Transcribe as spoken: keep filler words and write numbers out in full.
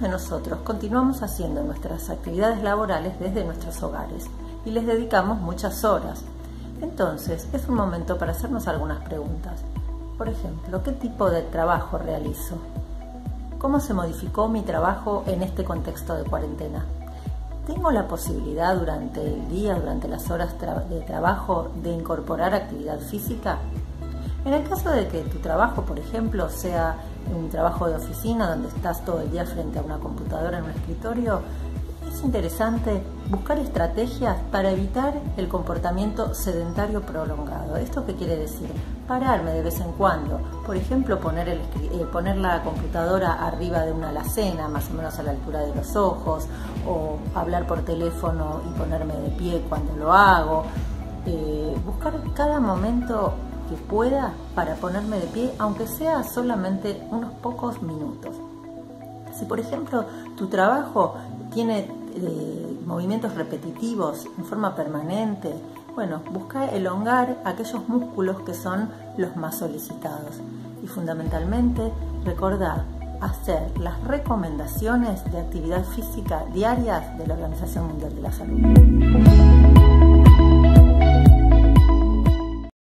nosotros continuamos haciendo nuestras actividades laborales desde nuestros hogares y les dedicamos muchas horas. Entonces, es un momento para hacernos algunas preguntas. Por ejemplo, ¿qué tipo de trabajo realizo? ¿Cómo se modificó mi trabajo en este contexto de cuarentena? ¿Tengo la posibilidad durante el día, durante las horas tra- de trabajo, de incorporar actividad física? En el caso de que tu trabajo, por ejemplo, sea un trabajo de oficina donde estás todo el día frente a una computadora en un escritorio, es interesante buscar estrategias para evitar el comportamiento sedentario prolongado. ¿Esto qué quiere decir? Pararme de vez en cuando. Por ejemplo, poner, el, eh, poner la computadora arriba de una alacena, más o menos a la altura de los ojos, o hablar por teléfono y ponerme de pie cuando lo hago. Eh, buscar cada momento que pueda para ponerme de pie, aunque sea solamente unos pocos minutos. Si, por ejemplo, tu trabajo tiene eh, movimientos repetitivos en forma permanente, bueno, busca elongar aquellos músculos que son los más solicitados. Y fundamentalmente, recordá hacer las recomendaciones de actividad física diarias de la Organización Mundial de la Salud.